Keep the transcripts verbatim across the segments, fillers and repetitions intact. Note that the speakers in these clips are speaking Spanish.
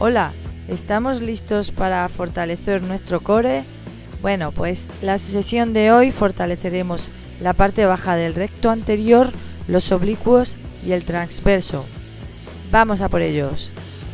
Hola, ¿estamos listos para fortalecer nuestro core? Bueno, pues la sesión de hoy fortaleceremos la parte baja del recto anterior, los oblicuos y el transverso. Vamos a por ellos.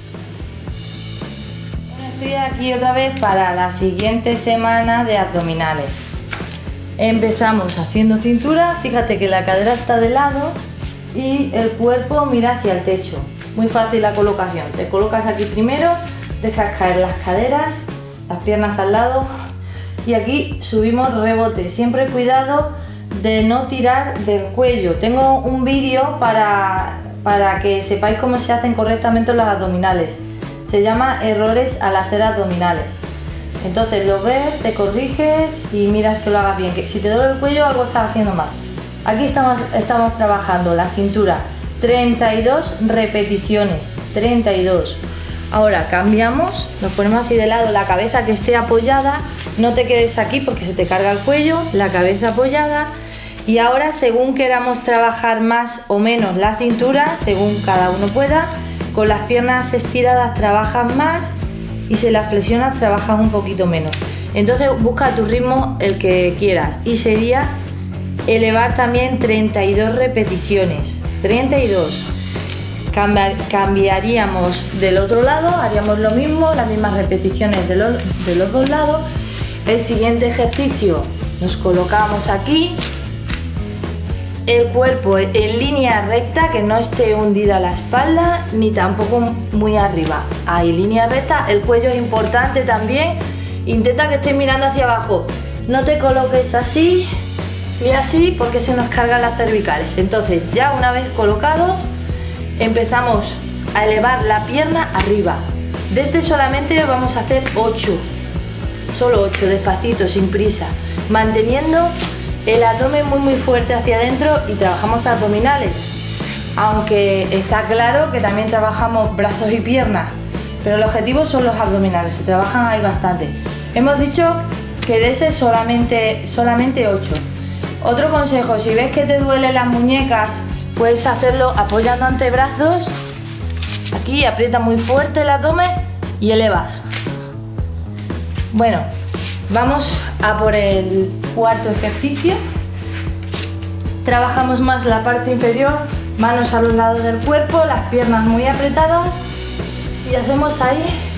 Bueno, estoy aquí otra vez para la siguiente semana de abdominales. Empezamos haciendo cintura, fíjate que la cadera está de lado y el cuerpo mira hacia el techo. Muy fácil la colocación, te colocas aquí primero, dejas caer las caderas, las piernas al lado y aquí subimos rebote. Siempre cuidado de no tirar del cuello. Tengo un vídeo para, para que sepáis cómo se hacen correctamente los abdominales. Se llama errores al hacer abdominales. Entonces lo ves, te corriges y miras que lo hagas bien. Que si te duele el cuello, algo estás haciendo mal. Aquí estamos, estamos trabajando la cintura. treinta y dos repeticiones, treinta y dos. Ahora cambiamos, nos ponemos así de lado, la cabeza que esté apoyada, no te quedes aquí porque se te carga el cuello, la cabeza apoyada. Y ahora, según queramos trabajar más o menos la cintura, según cada uno pueda, con las piernas estiradas trabajas más y si las flexionas trabajas un poquito menos. Entonces busca a tu ritmo el que quieras y sería elevar también treinta y dos repeticiones, treinta y dos. Cambiar, cambiaríamos del otro lado, haríamos lo mismo, las mismas repeticiones de los, de los dos lados. El siguiente ejercicio, nos colocamos aquí, el cuerpo en línea recta, que no esté hundida la espalda ni tampoco muy arriba. Ahí, línea recta, el cuello es importante también, intenta que estés mirando hacia abajo, no te coloques así y así porque se nos cargan las cervicales. Entonces ya una vez colocado empezamos a elevar la pierna arriba. De este solamente vamos a hacer ocho, solo ocho, despacito, sin prisa, manteniendo el abdomen muy muy fuerte hacia adentro y trabajamos abdominales, aunque está claro que también trabajamos brazos y piernas, pero el objetivo son los abdominales, se trabajan ahí bastante. Hemos dicho que de ese solamente, solamente ocho. Otro consejo, si ves que te duelen las muñecas, puedes hacerlo apoyando antebrazos, aquí aprieta muy fuerte el abdomen y elevas. Bueno, vamos a por el cuarto ejercicio. Trabajamos más la parte inferior, manos a los lados del cuerpo, las piernas muy apretadas y hacemos ahí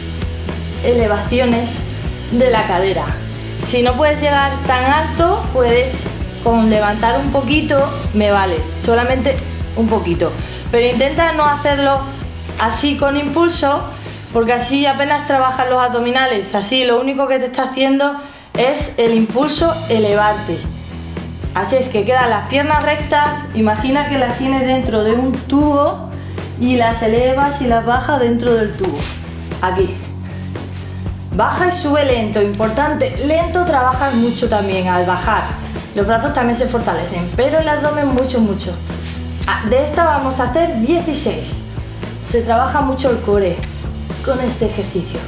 elevaciones de la cadera. Si no puedes llegar tan alto, puedes con levantar un poquito, me vale, solamente un poquito, pero intenta no hacerlo así con impulso porque así apenas trabajas los abdominales. Así lo único que te está haciendo es el impulso elevarte. Así es que quedan las piernas rectas, imagina que las tienes dentro de un tubo y las elevas y las bajas dentro del tubo, aquí. Baja y sube lento, importante, lento trabajas mucho también al bajar. Los brazos también se fortalecen, pero el abdomen mucho, mucho. De esta vamos a hacer dieciséis. Se trabaja mucho el core con este ejercicio.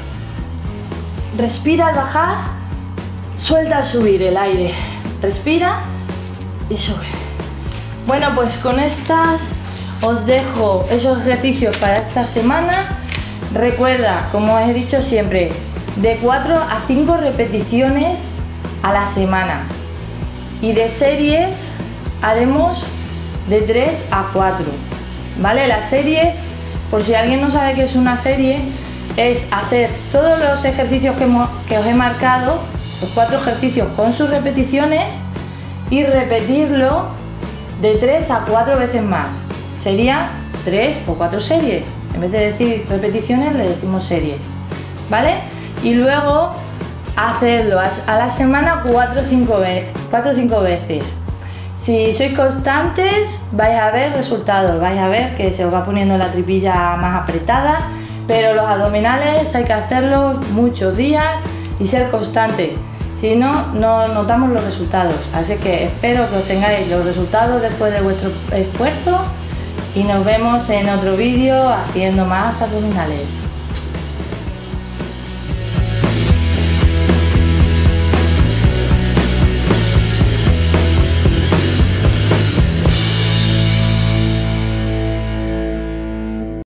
Respira al bajar, suelta al subir el aire. Respira y sube. Bueno, pues con estas os dejo esos ejercicios para esta semana. Recuerda, como os he dicho siempre, de cuatro a cinco repeticiones a la semana. Y de series haremos de tres a cuatro, ¿vale? Las series, por si alguien no sabe qué es una serie, es hacer todos los ejercicios que, hemos, que os he marcado, los cuatro ejercicios con sus repeticiones y repetirlo de tres a cuatro veces más. Serían tres o cuatro series. En vez de decir repeticiones, le decimos series, ¿vale? Y luego hacerlo a la semana cuatro o cinco veces. Si sois constantes vais a ver resultados, vais a ver que se os va poniendo la tripilla más apretada, pero los abdominales hay que hacerlos muchos días y ser constantes, si no, no notamos los resultados. Así que espero que obtengáis los resultados después de vuestro esfuerzo y nos vemos en otro vídeo haciendo más abdominales.